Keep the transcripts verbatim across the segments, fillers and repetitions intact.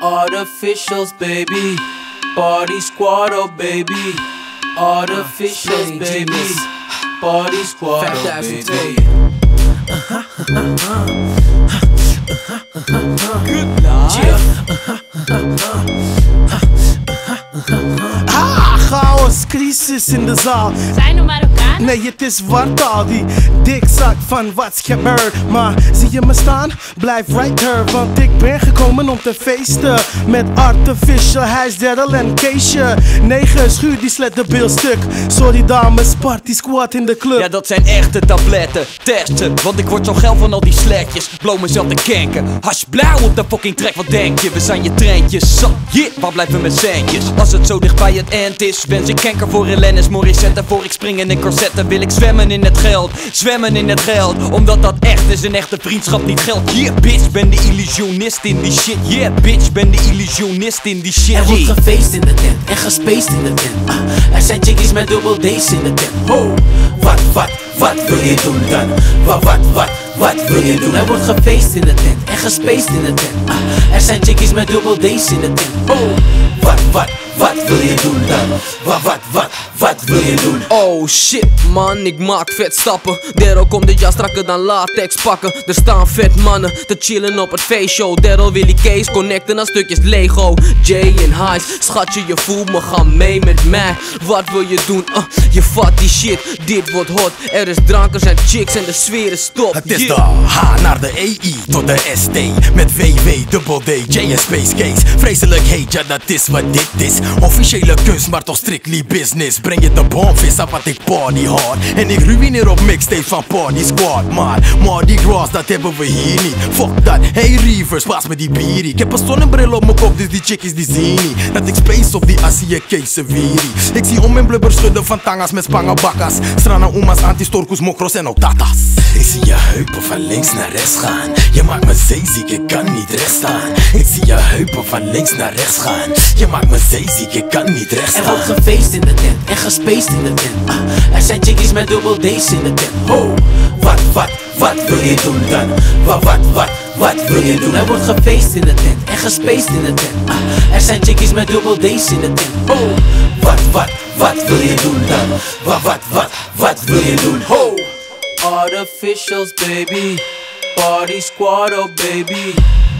Artificials, baby. Party squad, oh baby. Artificials, uh, baby. Party squad, oh baby. Good night. Ah, chaos, crisis in de zaal. Zijn we Marokkaan? Nee, het is wartaal, die dikzak van wat's gebeurd. Maar zie je me staan? Blijf right here, want ik ben gekomen om te feesten. Met Artificial, Hijs, Daryl en Keesje. Negen, schuur die slet de bil stuk. Sorry dames, party squad in de club. Ja, dat zijn echte tabletten, testen. Want ik word zo geil van al die sletjes. Blow mezelf te kenken. Hash blauw op de fucking trek, wat denk je? We zijn je treintjes, zat, yeah, waar blijven mijn centjes? Als het zo dicht bij het eind is, wens ik kenker voor Alanis Morissette. Voor ik spring in een corsetten, wil ik zwemmen in het geld. Zwemmen in het geld, omdat dat echt is. Een echte vriendschap niet geld. Yeah, bitch, ben de illusionist in die shit. Yeah, bitch, ben de illusionist in die shit. Er wordt gefeest in de tent en gespaced in de tent. uh, Er zijn chickies met dubbel D's in de tent. Ho, wat, wat, wat wil je doen dan? Wat, wat, wat, wat wil je doen? Er wordt gefeest in de tent en gespaced in de tent. uh, Er zijn chickies met dubbel D's in de tent. Ho, wat, wat, wat wil je doen dan? Wat, wat, wat, wat wil je doen? Oh shit man, ik maak vet stappen. Daryl komt dit jaar strakker dan latex pakken. Er staan vet mannen te chillen op het feestshow. Daryl wil die case connecten aan stukjes Lego. Jay en Hijs, schatje je voelt me, ga mee met mij. Wat wil je doen? Uh, je vat die shit, dit wordt hot. Er is drank, er zijn chicks en de sfeer is top. Het is de H naar de E I tot de S T. Met W W, dubbel D, J en Space Case. Vreselijk heet, ja dat is wat dit is. Officiële kunst, maar toch strictly business. Breng je de bomvis af, wat ik party hard. En ik ruïneer op mixtapes van Party Squad. Maar Mardi Gras, dat hebben we hier niet. Fuck dat, hey Reavers, pas me die bier. Ik heb een zonnebril op mijn kop, dus die chickies die zien niet dat ik space op die Azië-Keese wiri. Ik zie om mijn blubber schudden van tangas met spangenbakkers. Strana umas, antistorkus, mokros en ook tatas. Ik zie je heupen van links naar rechts gaan. Je maakt me zeeziek, ik kan niet recht staan. Ik zie je heupen van links naar rechts gaan. Je maakt me zeeziek, ik kan niet recht staan. Er wordt gefeest in de tent en gespaced in de tent. uh, Er zijn chickies met dubbel D's in de tent. Ho, wat, wat, wat wil je doen dan? Wat, wat, wat, wat wil je doen? Er wordt gefeest in de tent en gespaced in de tent. uh, Er zijn chickies met dubbel D's in de tent. Ho, wat, wat, wat wil je doen dan? Wat, wat, wat, wat wil je doen? Ho, Artificials, baby. Party squad, oh baby.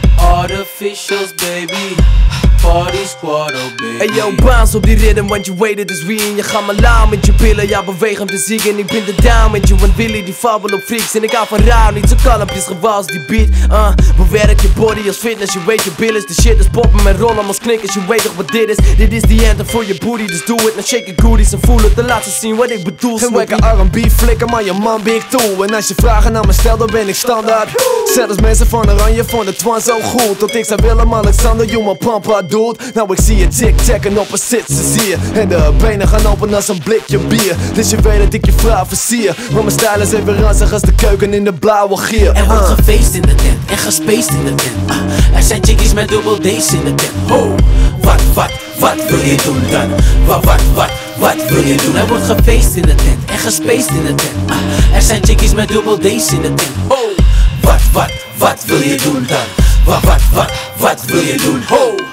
Artificials, baby. Party squad, oh baby. Hey yo, bounce op die rhythm, want je weet het is wie. En je gaat me lauw met je pillen, ja bewegend te ziek. En ik ben de down met je, want Willy die fabbel op freaks. En ik hou van rauw, niet zo kalmpjes, gewals die beat. uh, Bewerk je body als fitness, je weet je billen. De shit is poppen met rollen als klinkers, je weet toch wat dit is. Dit is die anthem voor je booty, dus doe het. Nou shake je goodies en voel het, dan laat ze zien wat ik bedoel. Geen wekke R en B flikker, maar je man big toe. En als je vragen naar me stelt, dan ben ik standaard. Zelfs mensen van Oranje vonden het one zo goed. Tot ik zei Willem-Alexander, you my pampa doet. Nou ik zie je tic-tacken op een zitsen zie je. En de benen gaan open als een blikje bier. Dus je weet dat ik je vraag versier. Maar mijn stijl is even ranzig als de keuken in de blauwe gier. Er wordt gefeest in de tent en gespaced in de tent. uh, Er zijn chickies met dubbel D's in de tent. Ho, wat, wat, wat wil je doen dan? Wat, wat, wat, wat wil je doen? Er wordt gefeest in de tent en gespaced in de tent. uh, Er zijn chickies met dubbel D's in de tent. Ho, wat, wat, wat wil je doen dan? Wat, wat, wat, wat wil je doen? Ho.